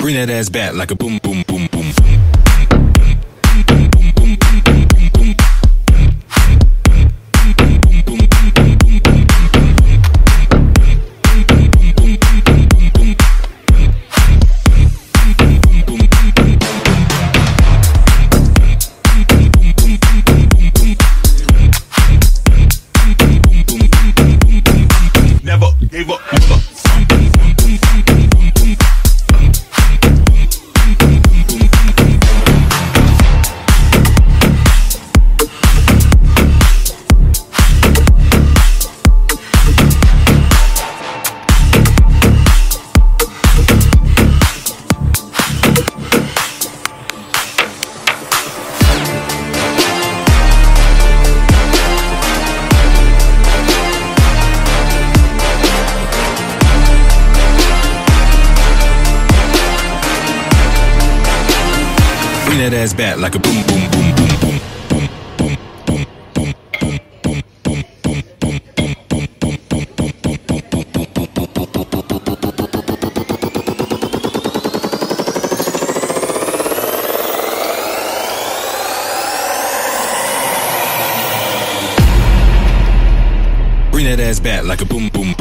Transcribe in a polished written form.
Bring that ass back like a boom, boom, boom, boom. Never gave up. Bring that ass back like a boom, boom, boom, boom, boom, boom, boom, boom, boom, boom, boom, boom, boom, boom, boom, boom, boom, boom, boom, Bring that ass back like a boom, boom.